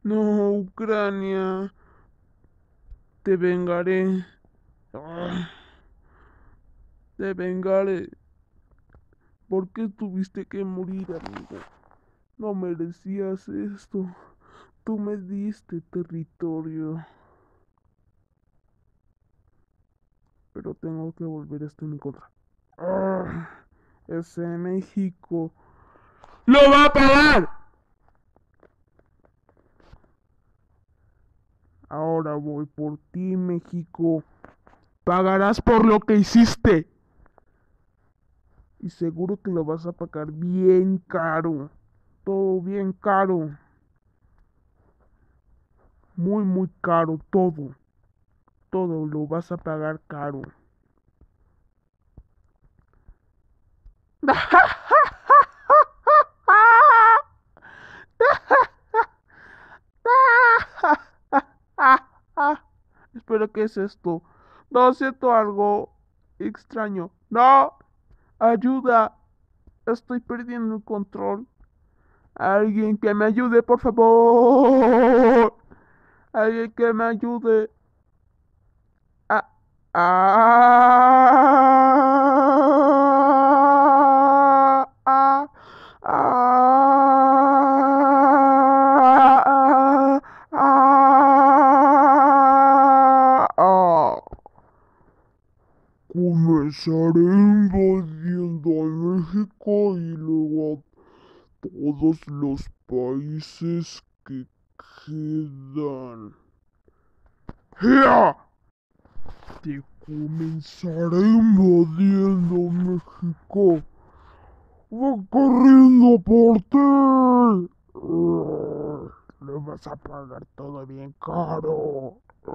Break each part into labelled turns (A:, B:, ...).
A: No, Ucrania, te vengaré. Ah, te vengaré. ¿Por qué tuviste que morir, amigo? No merecías esto. Tú me diste territorio. Pero tengo que volver esto en mi contra. Ah, ese México ¡lo va a pagar! Ahora voy por ti, México. Pagarás por lo que hiciste. Y seguro que lo vas a pagar bien caro. Todo bien caro. Muy, muy caro. Todo. Todo lo vas a pagar caro. Espero que es esto. No siento algo extraño. No. Ayuda. Estoy perdiendo el control. Alguien que me ayude, por favor. Alguien que me ayude. Ah, ah, ah, ah, ah. Comenzaré invadiendo a México y luego a todos los países que quedan. ¡Ja! Te comenzaré invadiendo México. Voy corriendo por ti. Le vas a pagar todo bien caro.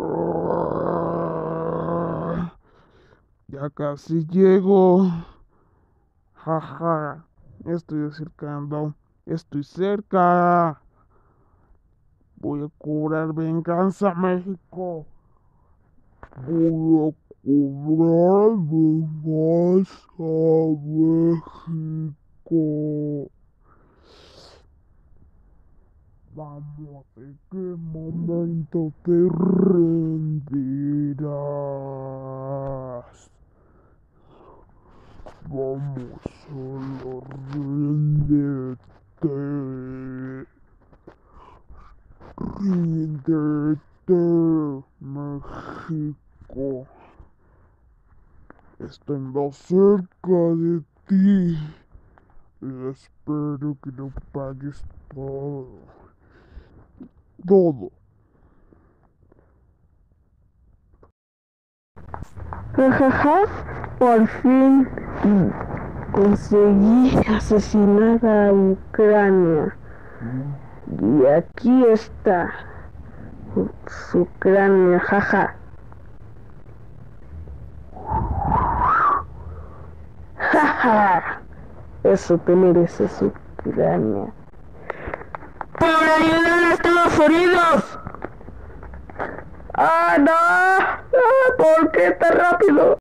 A: Ya casi llego. Jaja. Estoy acercando. Estoy cerca. Voy a cobrar venganza, México. Voy a cobrar venganza, México. Vamos, ¿en qué momento te rendirás? Vamos, solo ríndete. Ríndete, México. Estoy más cerca de ti. Y espero que lo pagues todo. Todo.
B: Jajaja, por fin conseguí asesinar a Ucrania. Y aquí está su Ucrania, jaja. Jaja. Eso te mereces, Ucrania. ¡Para ayudar a Estados Unidos! ¡Ah, no! ¡Ah, ¿por qué tan rápido?